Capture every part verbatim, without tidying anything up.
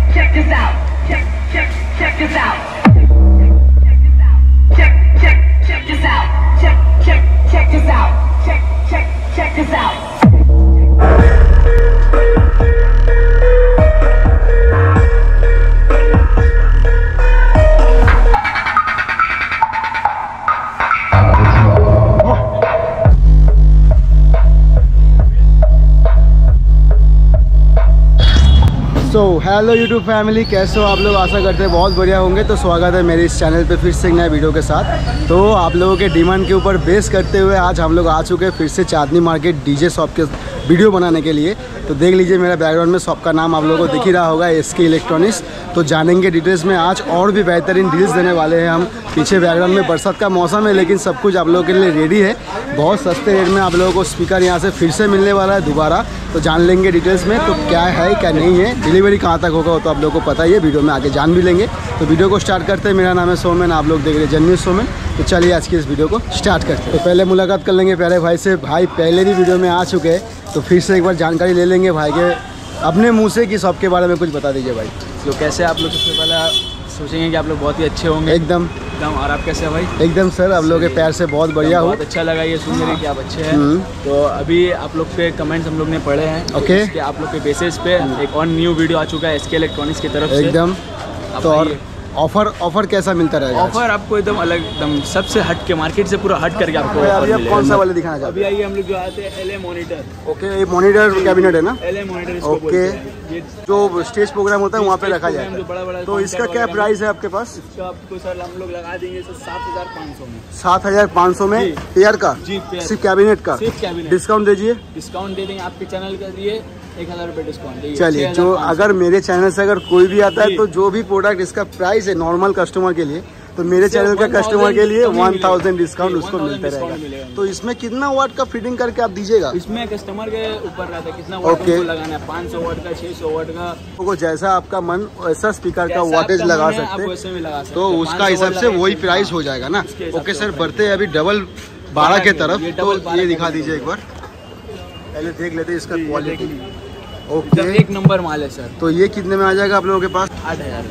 check this out. Check, check, check this out. Check, check, check this out. Check, check, check this out. Check, check, check this out. So hello YouTube family, कैसे हो आप लोग? आशा करते हैं बहुत बढ़िया होंगे। तो स्वागत है मेरे इस चैनल पे फिर से एक नए वीडियो के साथ। तो आप लोगों के डिमांड के ऊपर बेस करते हुए आज हम लोग आ चुके हैं फिर से चांदनी मार्केट डीजे शॉप के वीडियो बनाने के लिए। तो देख लीजिए मेरा बैकग्राउंड में शॉप का नाम आप लोगों को दिख ही रहा होगा, एसके इलेक्ट्रॉनिक्स। तो जानेंगे डिटेल्स में आज और भी बेहतरीन डील्स देने वाले हैं हम। पीछे बैकग्राउंड में बरसात का मौसम है लेकिन सब कुछ आप लोगों के लिए रेडी है। बहुत सस्ते रेट में आप लोगों को स्पीकर यहाँ से फिर से मिलने वाला है दोबारा। तो जान लेंगे डिटेल्स में तो क्या है क्या नहीं है, डिलीवरी कहाँ तक होगा तो आप लोगों को पता ही है, वीडियो में आगे जान भी लेंगे। तो वीडियो को स्टार्ट करते हैं। मेरा नाम है सोमेन, आप लोग देख रहे हैं जन्नी सोमेन। तो चलिए आज की इस वीडियो को स्टार्ट करते हैं। तो पहले मुलाकात कर लेंगे प्यारे भाई से। भाई पहले भी वीडियो में आ चुके हैं तो फिर से एक बार जानकारी ले लेंगे भाई के अपने मुँह से कि शॉप के बारे में कुछ बता दीजिए भाई। तो कैसे आप लोग सबसे पहले सोचेंगे कि आप लोग बहुत ही अच्छे होंगे एकदम एकदम। और आप कैसे हैं भाई? एकदम सर, आप लोगों के प्यार से बहुत बढ़िया हो। बहुत अच्छा लगा ये सुनने कि आप अच्छे हैं। तो अभी आप लोग के कमेंट्स हम लोग ने पढ़े हैं। ओके, इसके आप लोग के बेसिस पे एक और न्यू वीडियो आ चुका है एसके इलेक्ट्रॉनिक्स की तरफ से एकदम। तो और ऑफर ऑफर कैसा मिलता रहेगा? ऑफर आपको एकदम अलग, एकदम सबसे हट के, मार्केट से पूरा हट करके आपको ऑफर अभी आप मिलेगा। कौन सा वाले दिखाना चाहते अभी आइए हम लोग जो आते हैं एल ए मॉनिटर। ओके, ये मॉनिटर कैबिनेट है ना? एल ए मॉनिटर इसको ओके, बोलते हैं। ये जो स्टेज प्रोग्राम होता है वहाँ पे स्टेज रखा प्रोग्राम जाए। जो बड़ा बड़ा तो इसका क्या प्राइस है आपके पास? इसका आपको सर हम लोग लगा देंगे सर सात हजार पाँच सौ में। सात हजार पाँच सौ में जी। पेयर का? जी, पेयर। सिर्फ कैबिनेट का? सिर्फ कैबिनेट। डिस्काउंट दीजिए। डिस्काउंट दे देंगे आपके चैनल के लिए एक हजार रुपये डिस्काउंट। चलिए, जो अगर मेरे चैनल से अगर कोई भी आता है तो जो भी प्रोडक्ट इसका प्राइस है नॉर्मल कस्टमर के लिए, तो मेरे चैनल के कस्टमर के लिए वन थाउजेंड डिस्काउंट उसको मिलता रहेगा। तो इसमें कितना वाट का फिटिंग करके आप दीजिएगा? इसमें कस्टमर के ऊपर रहता है कितना वाट ओके लगाना है, पाँच सौ वाट का, छह सौ वाट का। तो जैसा आपका मन वैसा स्पीकर का वाटेज लगा सकते हैं, तो उसका हिसाब से वही प्राइस हो जाएगा ना? ओके सर, बढ़ते हैं अभी डबल बारह के तरफ। तो ये दिखा दीजिए एक बार, पहले देख लेते हैं इसका क्वालिटी। ओके, एक नंबर माल है सर। तो ये कितने में आ जाएगा आप लोगों के पास? आठ हजार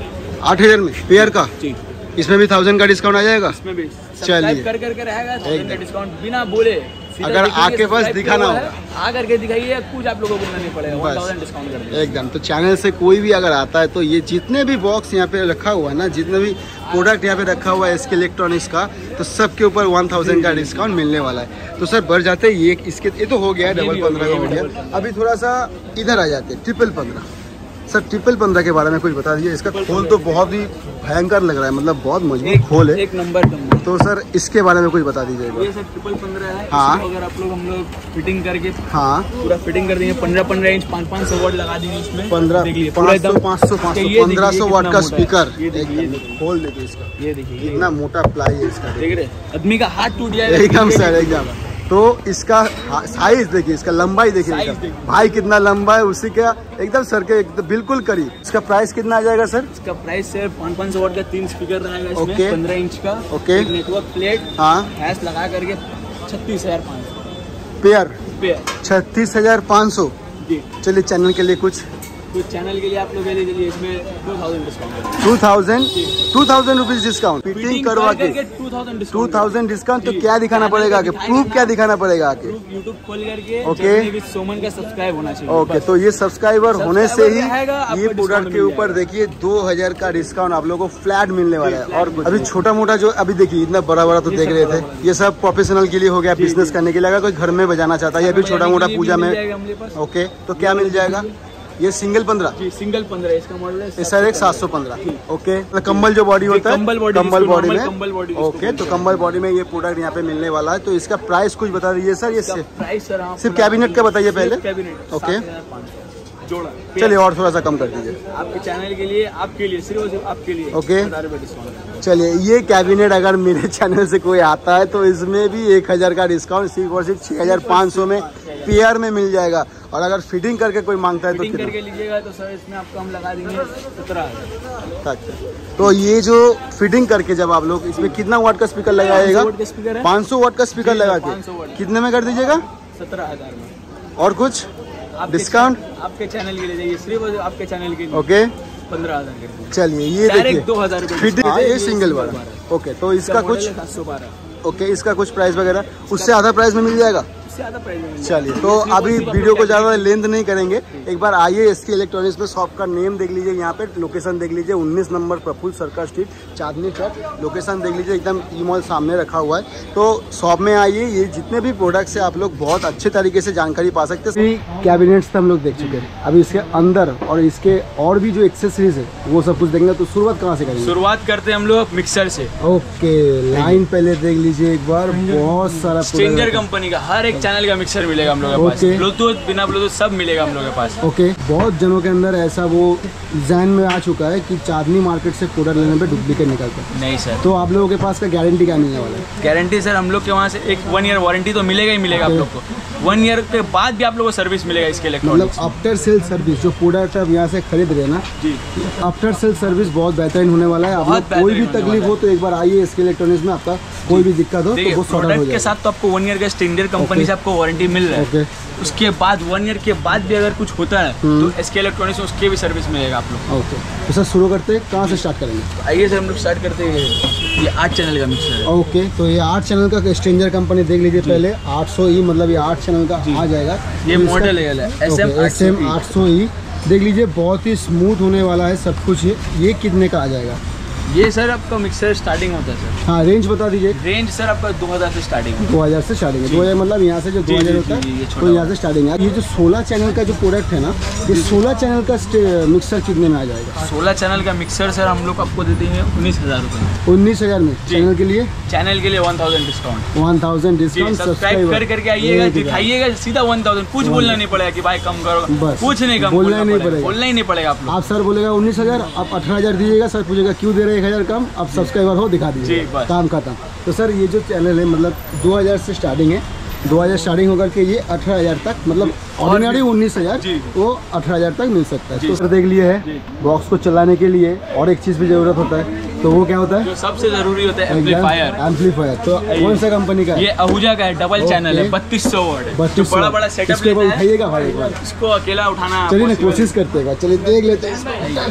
आठ हजार में पेयर का? जी। इसमें भी थाउजेंड का डिस्काउंट आ जाएगा? इसमें भी चलिए कर कर के रहेगा डिस्काउंट बिना बोले। अगर आके पास दिखाना होगा, आकर के दिखाइए, कुछ आप लोगों को बोलना नहीं पड़ेगा, वन थाउजेंड डिस्काउंट कर देंगे एकदम। तो चैनल से कोई भी अगर आता है तो ये जितने भी बॉक्स यहाँ पे रखा हुआ है ना, जितने भी प्रोडक्ट यहाँ पे रखा हुआ है एसके इलेक्ट्रॉनिक्स का, तो सबके ऊपर वन थाउजेंड का डिस्काउंट मिलने वाला है। तो सर बढ़ जाते हैं ये इसके, ये तो हो गया डबल पंद्रह का हो गया। अभी थोड़ा सा इधर आ जाते हैं ट्रिपल पंद्रह। सर ट्रिपल पंद्रह के बारे में कुछ बता दीजिए। इसका खोल तो बहुत ही भयंकर लग रहा है, मतलब बहुत मजबूत खोल है, एक नंबर नंबर। तो सर इसके बारे में कुछ बता दीजिए। ये सर ट्रिपल पंद्रह है। हाँ, अगर आप लोग हम लोग फिटिंग करके हाँ पूरा फिटिंग कर देंगे, पंद्रह पंद्रह इंच पाँच पाँच सौ वाट लगा देंगे इसमें। पंद्रह पाँच सौ पाँच सौ पाँच सौ पंद्रह सौ वाट का स्पीकर। ये देखिए, खोल देखिए इसका, ये देखिए इतना मोटा प्लाई है इसका, देख रहे आदमी का हाथ टूट जाएगा एकदम सर एकदम। तो इसका साइज देखिए, इसका लंबाई देखिए भाई कितना लंबा है, उसी का एकदम सर के एकदम बिल्कुल करीब। इसका प्राइस कितना आ जाएगा सर? इसका प्राइस सर पाँच पाँच सौ वाट का तीन स्पीकर रहेगा इसमें, ओके, पंद्रह इंच का। ओके, नेटवर्क प्लेट, हाँ, हैश लगा करके छत्तीस हजार पाँच सौ पेयर पेयर छत्तीस हजार पाँच सौ। जी। चलिए चैनल के लिए कुछ कुछ चैनल के लिए आप लोग के लिए इसमें two thousand discount two thousand two thousand rupees discount fitting करवा के two thousand two thousand discount. तो क्या दिखाना पड़ेगा आगे? प्रूफ क्या दिखाना पड़ेगा आगे? यूट्यूब खोल करके ओके, सोमन का सब्सक्राइब होना चाहिए। ओके, तो ये सब्सक्राइबर होने से ही ये प्रोडक्ट डिस्काउंट के ऊपर देखिए दो हजार का डिस्काउंट आप लोगों को फ्लैट मिलने वाला है। और अभी छोटा मोटा जो अभी देखिए इतना बड़ा बड़ा तो देख रहे थे, ये सब प्रोफेशनल के लिए हो गया, बिजनेस करने के लिए। अगर कोई घर में बजाना चाहता है या फिर छोटा मोटा पूजा में, ओके, तो क्या मिल जाएगा? ये सिंगल पंद्रह? जी, सिंगल पंद्रह इसका मॉडल है सर, एक सात सौ पंद्रह। ओके, कंबल जो बॉडी होता है, कंबल बॉडी, कंबल बॉडी में, कंबल बॉडी। ओके, तो कंबल बॉडी में ये प्रोडक्ट यहाँ पे मिलने वाला है। तो इसका प्राइस कुछ बता दीजिए सर। ये प्राइस सर सिर्फ कैबिनेट का बताइए पहले। कैबिनेट ओके, जोड़ा। चलिए और थोड़ा सा कम कर दीजिए आपके चैनल के लिए, आपके लिए, सिर्फ आपके लिए। ओके, चलिए ये कैबिनेट अगर मेरे चैनल से कोई आता है तो इसमें भी एक हजार का डिस्काउंट सिर्फ और सिर्फ छह हजार पाँच सौ में पेयर में मिल जाएगा। और अगर फिटिंग करके कोई मांगता है तो फिटिंग करके लीजिएगा तो सर इसमें आपको हम लगा देंगे सत्रह हजार। तो ये जो फिटिंग करके जब आप लोग इसमें कितना वाट का स्पीकर लगाएगा? पाँच सौ वाट का स्पीकर लगा के कितने में कर दीजिएगा? सत्रह हजार में। और कुछ डिस्काउंट आपके चैनल के लिए जाइए, सिर्फ आपके चैनल के लिए। ओके, पंद्रह हजार कर दूंगा। चलिए ये देखिए डायरेक्ट दो हजार फिटिंग है, ये सिंगल वाला। ओके, तो इसका कुछ सात सौ बारह। ओके, इसका कुछ प्राइस वगैरह उससे आधा प्राइस में मिल जाएगा। ज्यादा प्राइस। चलिए, तो अभी वीडियो को ज़्यादा लेंथ नहीं करेंगे, एक बार आइए एसके इलेक्ट्रॉनिक्स में। शॉप का नेम देख लीजिए, यहाँ पे लोकेशन देख लीजिए, उन्नीस number Prafulla circle street, Chandni Chowk. Location देख लीजिए, एकदम ई मॉल सामने रखा हुआ है। तो शॉप में आइए, ये जितने भी प्रोडक्ट्स है आप लोग बहुत अच्छे तरीके से जानकारी पा सकते हैं। कैबिनेट्स तो हम लोग देख चुके हैं, अभी इसके अंदर और इसके और भी जो एक्सेसरीज है वो सब कुछ देंगे। तो शुरुआत कहाँ से करेंगे? शुरुआत करते हैं हम लोग मिक्सर से। ओके, लाइन पहले देख लीजिए एक बार, बहुत सारा स्ट्रेंजर कंपनी का हर एक चैनल का मिक्सर मिलेगा हम लोग के पास। Okay. ब्लूटूथ बिना ब्लूटूथ सब मिलेगा हम लोग के पास। Okay okay. बहुत जनों के अंदर ऐसा वो डिजाइन में आ चुका है कि चांदनी मार्केट से प्रोडक्ट लेने पे डुप्लीकेट निकलता है। नहीं सर, तो आप लोगों के पास का गारंटी क्या मिलने वाला है? गारंटी सर हम लोग के वहाँ से एक वन ईयर वारंटी तो मिलेगा ही मिलेगा आप लोग को। वन ईयर के बाद भी आप लोगों को सर्विस मिलेगा इसके मतलब इलेक्ट्रॉनिक्स। आफ्टर सेल सर्विस जो प्रोडक्ट आप यहाँ से खरीद रहे हैं ना जी, आफ्टर सेल सर्विस बहुत बेहतरीन होने वाला है। आप लोग कोई भी तकलीफ हो तो एक बार आइए इसके इलेक्ट्रॉनिक्स में, आपका कोई भी दिक्कत हो तो वो सॉर्ट आउट हो प्रोडक्ट के जाएगा। साथ तो आपको वन ईयर का स्ट्रेंजर कंपनी से आपको वारंटी मिल रहा है। ओके, उसके बाद वन ईयर के बाद भी अगर कुछ होता है तो एसके इलेक्ट्रॉनिक्स में उसके भी सर्विस मिलेगा आप लोग। ओके, तो सर शुरू करते हैं, कहाँ से स्टार्ट करेंगे? आइए सर हम लोग स्टार्ट करते हैं। ये आठ चैनल का मिक्सर है। ओके, तो ये आठ चैनल का स्ट्रेंजर कंपनी देख लीजिए पहले, आठ सौ ई मतलब ये आठ चैनल का आ जाएगा। ये तो मॉडल है एस एम एस एम आठ सौ ई देख लीजिए, बहुत ही स्मूथ होने वाला है सब कुछ। ये ये कितने का आ जाएगा? ये सर आपका मिक्सर स्टार्टिंग होता है सर। हाँ, रेंज बता दीजिए। रेंज सर आपका दो हज़ार से स्टार्टिंग है। दो हज़ार से स्टार्टिंग है। दो हज़ार मतलब यहाँ से जो दो हज़ार होता है तो यहाँ से स्टार्टिंग है। ये जो सोलह चैनल का जो प्रोडक्ट है ना, ये सोलह चैनल का मिक्सर कितने में आ जाएगा? सोलह चैनल का मिक्सर सर हम लोग आपको दे देंगे उन्नीस हजार रुपये। उन्नीस हजार में चैनल के लिए? चैनल के लिए one thousand discount. One thousand discount. Subscribe कर करके आइएगा, दिखाइएगा सीधा वन थाउजेंड। कुछ बोलना नहीं पड़ेगा कि भाई कम करो, बस कुछ नहीं कम बोलना नहीं पड़ेगा, बोलना ही नहीं पड़ेगा आप लोग। आप सर बोलेगा उन्नीस हजार, आप अठारह हजार दीजिएगा, सर पूछेगा क्यों दे रहे एक हजार कम, अब सब्सक्राइबर हो दिखा दीजिए, काम खत्म। तो सर ये जो चैनल है मतलब दो हज़ार से स्टार्टिंग है, दो हज़ार स्टार्टिंग होकर के ये अठारह हजार तक, मतलब ऑर्डिनरी उन्नीस हजार वो अठारह हजार तक मिल सकता है। तो सर देख लिए है, बॉक्स को चलाने के लिए और एक चीज़ भी ज़रूरत होता है, तो वो क्या होता है? जो सबसे जरूरी होता है एम्पलीफायर। एम्पलीफायर तो कौन सा कंपनी का है? ये आहूजा का है, डबल चैनल है, बत्तीस सौ वाट। बत्तीस बड़ा बड़ा सेटअप लेना है, उठाइएगा भाई एक बार, इसको अकेला उठाना चलिए ना कोशिश करते हैं, चलिए देख लेते हैं।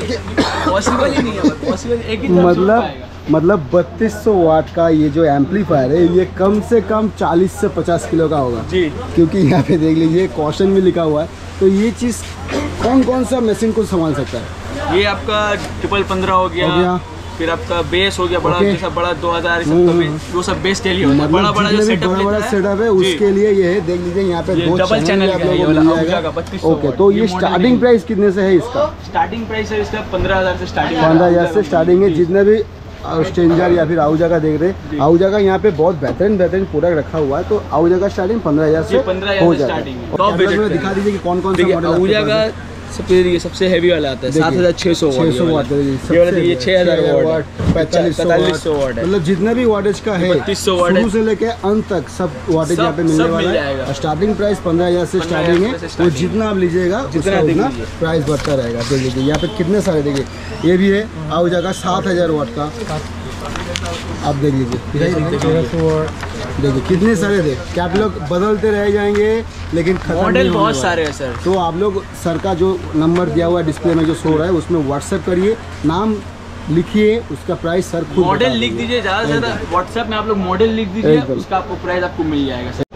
पॉसिबल ही नहीं है, पॉसिबल एक ही तरफ से मतलब उठाएगा। मतलब बत्तीस सौ वाट का ये जो एम्पलीफायर है ये कम से कम चालीस से पचास किलो का होगा जी, क्योंकि यहाँ पे देख लीजिए कॉशन भी लिखा हुआ है। तो ये चीज़ कौन कौन सा मशीन को संभाल सकता है? ये आपका ट्रिपल पंद्रह हो गया, हो गया। फिर आपका बेस हो गया बड़ा, ओके। जैसा बड़ा दो हजार वो सब बेस के लिए होता है। मतलब बड़ा बड़ा जो जितने भी सेटअप बड़ा बड़ा लेता है, सेटअप है जी। उसके लिए ये है, देख लीजिए यहाँ पे ये दो डबल चैनल चैनल भी आप का है, ये लोगों को वाला मिल आहूजा जाएगा। का बत्तीस सौ ओके, वाट। तो ये ये मॉडल स्टार्टिंग प्राइस कितने से है इसका? स्टार्टिंग प्राइस है इसका पंद्रह हजार से स्टार्टिंग है। पंद्रह हजार से स्टार्टिंग है। जितने भी स्ट्रेंजर या फिर आहूजा का देख रहे हैं, आहूजा का यहाँ पे बहुत बेहतरीन बेहतरीन प्रोडक्ट रखा हुआ है। तो आहूजा का स्टार्टिंग पंद्रह हजार से हो जाता है। टॉप बजट में दिखा दीजिए कि कौन कौन सा देखिए, मॉडल आहूजा का सबसे ये सबसे हैवी वाला आता है, सात हजार छः सौ छः सौ वाट, ये छः हजार वाट, पैंतालीस सौ वाट है। मतलब जितना भी वाटेज का है बत्तीस सौ वाट शुरू से लेके अंत तक सब वाटेज यहाँ पे मिलने वाला है। स्टार्टिंग प्राइस पंद्रह हजार से स्टार्टिंग है, तो जितना आप लीजिएगा जितना उतना प्राइस बढ़ता रहेगा। देख लीजिए यहाँ पे कितने सारे, देखिए ये भी है आहूजा का सात हजार वाट का, आप देख लीजिए देखिए कितने सारे थे। कैटलॉग बदलते रह जाएंगे लेकिन मॉडल बहुत सारे हैं सर। तो आप लोग सर का जो नंबर दिया हुआ है डिस्प्ले में जो शो रहा है उसमें व्हाट्सएप करिए, नाम लिखिए, उसका प्राइस सर खुद मॉडल लिख दीजिए, ज़्यादा से ज़्यादा व्हाट्सएप में आप लोग मॉडल लिख दीजिए, उसका आपको प्राइस आपको मिल जाएगा सर।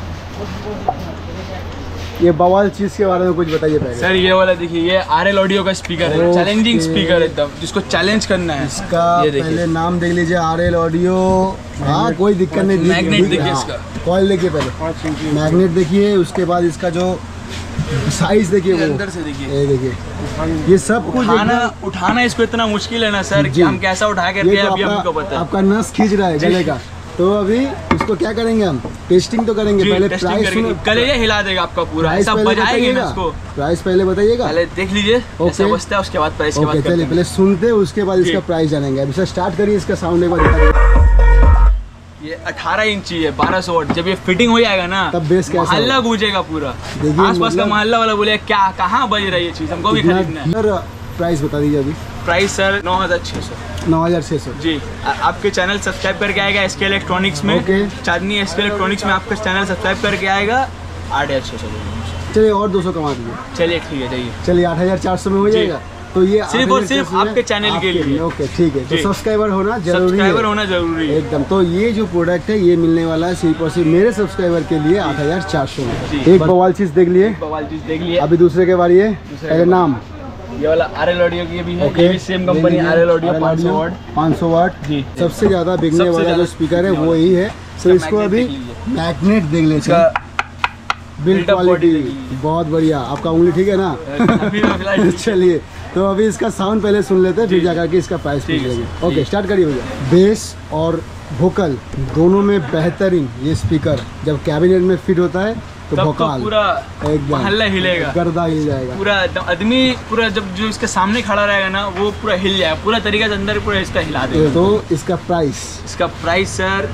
ये बवाल चीज़ के बारे में कुछ बताइए पहले। सर ये वाला देखिए, ये आर एल ऑडियो का स्पीकर है, चैलेंजिंग स्पीकर एकदम, जिसको चैलेंज करना है। इसका पहले नाम देख लीजिए, आर एल ऑडियो। हाँ कोई दिक्कत नहीं। मैग्नेट देखिए इसका, कॉइल देखिए पहले, मैग्नेट देखिए, उसके बाद इसका जो साइज देखिए, वो अंदर से देखिए, ये देखिए, ये सब कुछ उठाना उठाना इसको इतना मुश्किल है ना सर कि हम कैसा उठा के रखे अभी हमको पता है। आपका नस खींच रहा है गले का, तो अभी इसको क्या करेंगे हम, टेस्टिंग तो करेंगे पहले। प्राइस सुनो, गले हिला देगा आपका पूरा, ऐसा बजाएंगे ना इसको। प्राइस पहले बताइएगा, पहले देख लीजिए कैसा बजता है, उसके बाद प्राइस के बाद चलिए पहले सुनते हैं, उसके बाद इसका प्राइस जानेंगे। अभी सर स्टार्ट करिए, इसका साउंड एक बार दिखा। ये अठारह इंची है, बारह सौ वाट। जब ये फिटिंग हो जाएगा ना तब बेस कैसा मोहल्ला गूंजेगा पूरा, आसपास का मोहल्ला वाला बोले क्या कहाँ बज रही है चीज, हमको भी खरीदना है। सर प्राइस बता दीजिए अभी। प्राइस सर नौ हजार छः सौ नौ हजार छः सौ जी। आ, आपके चैनल सब्सक्राइब करके आएगा एसके इलेक्ट्रॉनिक्स में, ओके। चांदनी एसके इलेक्ट्रॉनिक्स में आपका चैनल सब्सक्राइब करके आएगा, आठ हजार छः सौ। चलिए और दो सौ कमा दीजिए। चलिए ठीक है, जाइए। चलिए आठ हजार चार सौ में हो जाएगा। तो ये सिर्फ और सिर्फ आपके चैनल के लिए। ओके ठीक है, तो जी। सब्सक्राइबर होना जरूरी है, सब्सक्राइबर होना जरूरी है एकदम। तो ये जो प्रोडक्ट है ये मिलने वाला है सिर्फ और सिर्फ मेरे सब्सक्राइबर के लिए आठ हजार चार सौ में। जी। एक बवाल चीज देख लिए, बवाल चीज देख लिए। अभी दूसरे के बारी है, पहले नाम ये वाला आरएल ऑडियो की भी है, ओके, ये भी सेम कंपनी आरएल ऑडियो पाँच सौ वाट। पाँच सौ वाट जी। सबसे ज्यादा बिकने सबसे वाला ज्यादा जो स्पीकर है बिकने वो वाला। यही है। तो इसका इसको मैग्नेट अभी देख लीजिए। मैग्नेट देख लेते इसका हैं, build build up body quality देख लीजिए। बहुत बढ़िया। आपका उंगली ठीक है ना? अभी तो फिलहाल चलिए, तो अभी इसका साउंड पहले सुन लेते हैं, फिर जी। जाकर के इसका प्राइस पूछ ठीक है, लेंगे। जी। ओके स्टार्ट करिए भैया। बेस और वोकल दोनों में बेहतरीन ये स्पीकर जब कैबिनेट में फिट होता है तो तब तो वोकल पूरा एकदम मोहल्ला हिलेगा, गर्दा हिल जाएगा। पूरा एकदम आदमी पूरा जब जो इसके सामने खड़ा रहेगा ना वो पूरा हिल जाएगा, पूरा तरीके से अंदर पूरा इसका हिला देगा। तो इसका प्राइस इसका प्राइस सर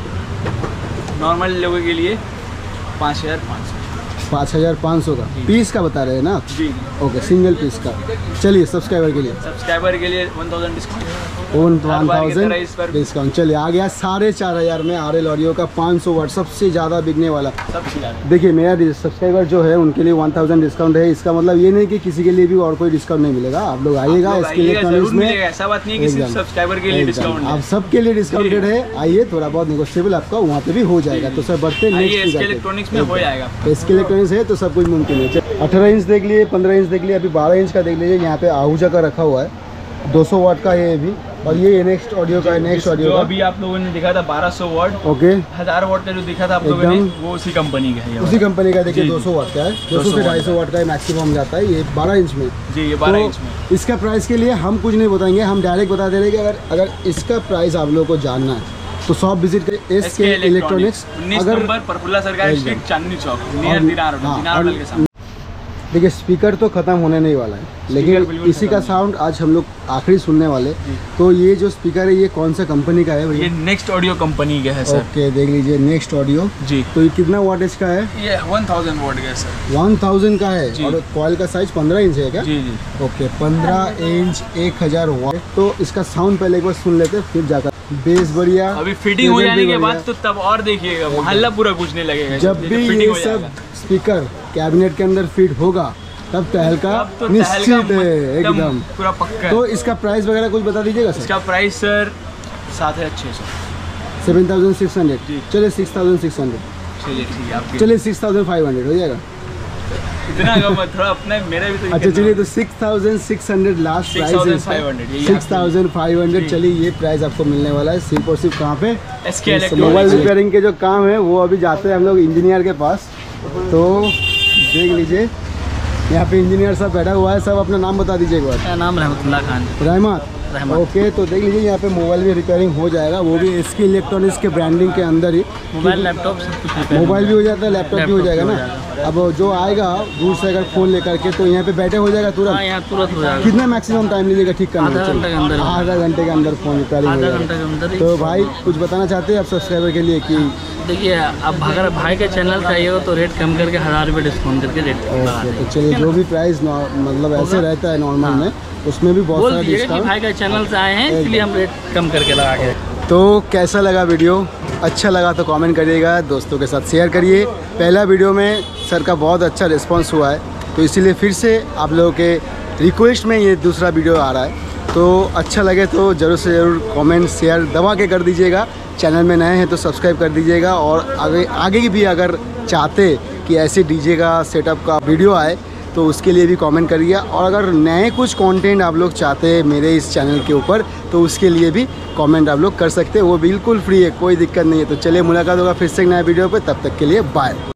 नॉर्मल लोगों के लिए पाँच हज़ार पाँच सौ पाँच हजार पाँच सौ का पीस का बता रहे हैं ना? जी। ओके सिंगल पीस का। चलिए सब्सक्राइबर के लिए सब्सक्राइबर के लिए वन थाउजेंड डिस्काउंट। वन हर बार की थाउजेंड तरह इस पर भी। डिस्काउंट। चलिए आ गया साढ़े चार हजार में आरएल ऑडियो का पाँच सौ वाट सबसे ज़्यादा बिकने वाला। सबसे ज़्यादा देखिए मेरा सब्सक्राइबर जो है उनके लिए वन थाउजेंड डिस्काउंट है। इसका मतलब ये नहीं कि किसी के लिए भी और कोई डिस्काउंट नहीं मिलेगा। आप लोग आइएगा आप लोग इसके आइएगा, इलेक्ट्रॉनिक्स जरूर में, मिलेगा। ऐसा बात नहीं है कि सिर्फ एकदम, सब्सक्राइबर के लिए एकदम। डिस्काउंट आप है। सबके लिए डिस्काउंटेड है। आइए, थोड़ा बहुत नेगोशिएबल आपका वहाँ पे भी हो जाएगा। तो सर बढ़ते आइए, नेक्स्ट एसके इलेक्ट्रॉनिक्स में हो जाएगा। इसके इलेक्ट्रॉनिक्स है तो सब कुछ मुमकिन है। अठारह इंच देख लिए, पंद्रह इंच देख लिए, अभी बारह इंच का देख लीजिए। यहाँ पे आहूजा का रखा हुआ है, दो सौ वाट का है ये भी। और ये नेक्स्ट ऑडियो का है, नेक्स्ट ऑडियो जो का। अभी आप लोगों ने दिखा था बारह सौ वाट, ओके हजार वाट का जो दिखा था आप लोगों ने, एकदम। वो उसी कंपनी का है ये उसी वाला। कंपनी का देखिए जी, दो सौ वाट का है, दो सौ से ढाई सौ वाट का मैक्सिमम जाता है। ये बारह इंच में। जी ये बारह तो इंच में। इसका प्राइस के लिए हम कुछ नहीं बताएंगे, हम डायरेक्ट बता दे रहे हैं कि अगर अगर इसका प्राइस आप लोगों को जानना है तो शॉप विजिट करें एस के इलेक्ट्रॉनिक्स। उन्नीस अगर नंबर प्रफुल्ला सरकार एकदम। स्ट्रीट चांदनी चौक नियर और- दिनार हाँ, दिनार और- होटल के सामने। देखिए स्पीकर तो ख़त्म होने नहीं वाला है, लेकिन बिल्कुल इसी का खत्म साउंड आज हम लोग आखिरी सुनने वाले। तो ये जो स्पीकर है ये कौन सा कंपनी का है ये भैया? नेक्स्ट ऑडियो कंपनी का है सर। ओके देख लीजिए नेक्स्ट ऑडियो। जी तो ये कितना वाटेज का है? ये वन थाउजेंड वाट का है सर। वन थाउजेंड का है। जी। और कॉइल का साइज पंद्रह इंच है क्या? जी जी ओके पंद्रह इंच एक हजार वाट। तो इसका साउंड पहले एक बार सुन लेते हैं, फिर जाकर बेस बढ़िया। अभी फिटिंग हो टेबल जाने भी के बढ़िया। बाद तो तब और देखिएगा मोहल्ला पूरा गूंजने लगेगा। जब भी फिटिंग ये हो सब जाएगा। स्पीकर कैबिनेट के अंदर फिट होगा तब तहलका तब तो निश्चित तहलका है एकदम। पूरा पक्का है। तो इसका प्राइस वगैरह कुछ बता दीजिएगा सर। इसका प्राइस सर सात हजार छः सौ। Seven thousand six hundred. जी। चलिए सिक्स थाउजेंड सिक्स हंड्रेड। चलिए ठीक है आपकी। चलिए सिक्स थाउजेंड फाइव हंड्रेड हो जाएगा। इतना कम मत, थोड़ा अपने मेरा भी तो अच्छा चलिए, तो six thousand six hundred last price है सिक्स थाउजेंड फाइव हंड्रेड, यही सिक्स आपके थाउजेंड फाइव हंड्रेड। जी। चलिए ये प्राइस आपको मिलने वाला है सिर्फ और सिर्फ कहाँ पे? SK mobile electronics. रिपेयरिंग के जो काम है वो अभी जाते हैं हम लोग इंजीनियर के पास। तो देख लीजिए यहाँ पे इंजीनियर सब बैठा हुआ है। सब अपना नाम बता दीजिए एक बार। मेरा नाम रहमतुल्लाह खान। रहमत। रहमत। ओके तो देख लीजिए यहाँ पे मोबाइल भी रिपेयरिंग हो जाएगा, वो भी एसके इलेक्ट्रॉनिक्स के ब्रांडिंग के अंदर ही। मोबाइल लैपटॉप सब कुछ रिपेयर मोबाइल भी हो जाता है, लैपटॉप भी हो लैपटॉप जाएगा भी ना। हो अब जो आएगा दूर से अगर फ़ोन लेकर के तो यहाँ पे बैठे हो जाएगा हाँ तुरंत। यहाँ तुरंत हो जाएगा। कितना मैक्सिमम टाइम लीजिएगा ठीक करने में? आधा घंटे के अंदर। आधा घंटे के अंदर फ़ोन रिपेयरिंग हो आधा जाएगा। घंटे के अंदर ही। तो भाई कुछ बताना चाहते हैं आप सब्सक्राइबर के लिए कि? देखिए अब अगर भाई के चैनल से आइएगा तो रेट कम करके हज़ार रुपये डिस्काउंट करके रेट लगा ओके देंगे। तो चलिए जो भी प्राइस मतलब ऐसे रहता है नॉर्मल में उसमें भी बहुत बोल सारा दीजिएगा कि डिस्काउंट। भाई के चैनल से आए हैं इसलिए हम रेट कम करके लगा के। तो कैसा लगा वीडियो? अच्छा लगा तो कमेंट करिएगा, दोस्तों के साथ शेयर करिए। पहला वीडियो में सर का बहुत अच्छा रिस्पांस हुआ है तो इसीलिए फिर से आप लोगों के रिक्वेस्ट में ये दूसरा वीडियो आ रहा है। तो अच्छा लगे तो ज़रूर से ज़रूर कमेंट शेयर दबा के कर दीजिएगा। चैनल में नए हैं तो सब्सक्राइब कर दीजिएगा। और आगे आगे की भी अगर चाहते कि ऐसे डीजे का सेटअप का वीडियो आए तो उसके लिए भी कमेंट करिए। और अगर नए कुछ कंटेंट आप लोग चाहते हैं मेरे इस चैनल के ऊपर तो उसके लिए भी कमेंट आप लोग कर सकते हैं, वो बिल्कुल फ्री है, कोई दिक्कत नहीं है। तो चलिए मुलाकात होगा फिर से एक नया वीडियो पे, तब तक के लिए बाय।